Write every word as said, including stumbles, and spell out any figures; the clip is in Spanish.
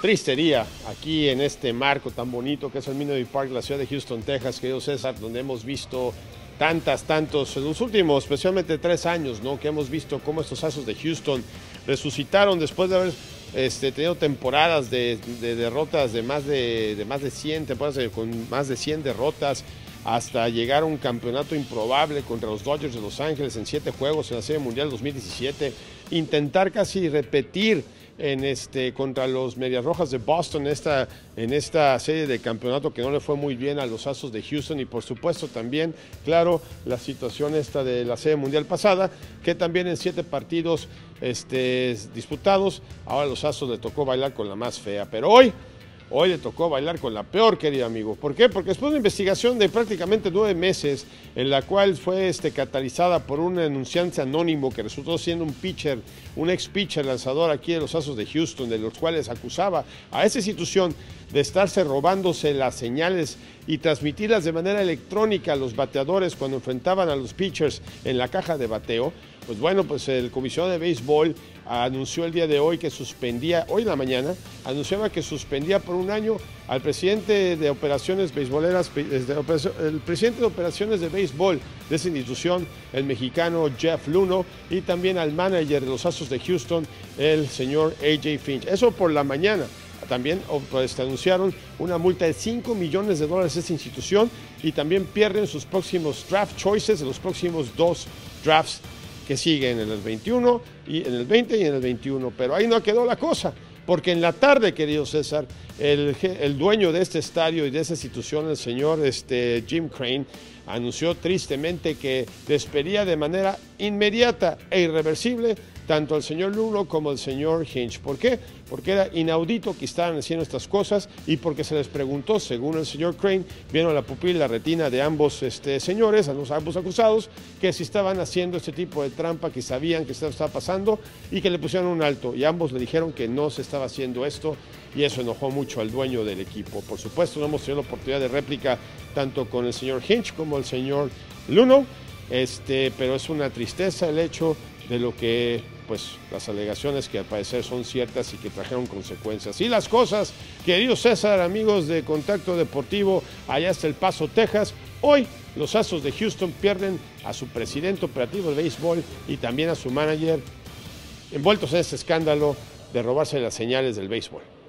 triste día aquí en este marco tan bonito que es el Minute Maid Park, la ciudad de Houston, Texas, querido César, donde hemos visto tantas, tantos, en los últimos, especialmente tres años, ¿no? Que hemos visto cómo estos Astros de Houston resucitaron después de haber este, tenido temporadas de, de derrotas de más de, de más de cien, temporadas de, con más de cien derrotas, hasta llegar a un campeonato improbable contra los Dodgers de Los Ángeles en siete juegos en la Serie Mundial dos mil diecisiete, intentar casi repetir en este, contra los Medias Rojas de Boston esta, en esta serie de campeonato que no le fue muy bien a los Astros de Houston, y por supuesto también, claro, la situación esta de la Serie Mundial pasada, que también en siete partidos este, disputados, ahora a los Astros le tocó bailar con la más fea, pero hoy Hoy le tocó bailar con la peor, querido amigo. ¿Por qué? Porque después de una investigación de prácticamente nueve meses, en la cual fue este, catalizada por un enunciante anónimo que resultó siendo un pitcher, un ex pitcher lanzador aquí de los Astros de Houston, de los cuales acusaba a esa institución de estarse robándose las señales y transmitirlas de manera electrónica a los bateadores cuando enfrentaban a los pitchers en la caja de bateo. Pues bueno, pues el comisionado de béisbol anunció el día de hoy que suspendía, hoy en la mañana, anunciaba que suspendía por un año al presidente de operaciones beisboleras, el presidente de operaciones de béisbol de esa institución, el mexicano Jeff Luhnow, y también al manager de los Astros de Houston, el señor A J Finch. Eso por la mañana. También pues, anunciaron una multa de cinco millones de dólares a esta institución, y también pierden sus próximos draft choices de los próximos dos drafts que siguen en el veintiuno, y en el veinte y en el veintiuno. Pero ahí no quedó la cosa, porque en la tarde, querido César, el, el dueño de este estadio y de esta institución, el señor este, Jim Crane, anunció tristemente que despedía de manera inmediata e irreversible tanto al señor Luhnow como al señor Hinch. ¿Por qué? Porque era inaudito que estaban haciendo estas cosas, y porque se les preguntó, según el señor Crane, vieron la pupila y la retina de ambos este, señores, a los ambos acusados, que si estaban haciendo este tipo de trampa, que sabían que esto estaba pasando, y que le pusieron un alto, y ambos le dijeron que no se estaba haciendo esto, y eso enojó mucho al dueño del equipo. Por supuesto, no hemos tenido la oportunidad de réplica tanto con el señor Hinch como el señor Luhnow, este, pero es una tristeza el hecho de lo que, pues, las alegaciones que al parecer son ciertas y que trajeron consecuencias. Y las cosas, querido César, amigos de Contacto Deportivo, allá hasta El Paso, Texas, hoy los Astros de Houston pierden a su presidente operativo de béisbol y también a su manager, envueltos en este escándalo de robarse las señales del béisbol.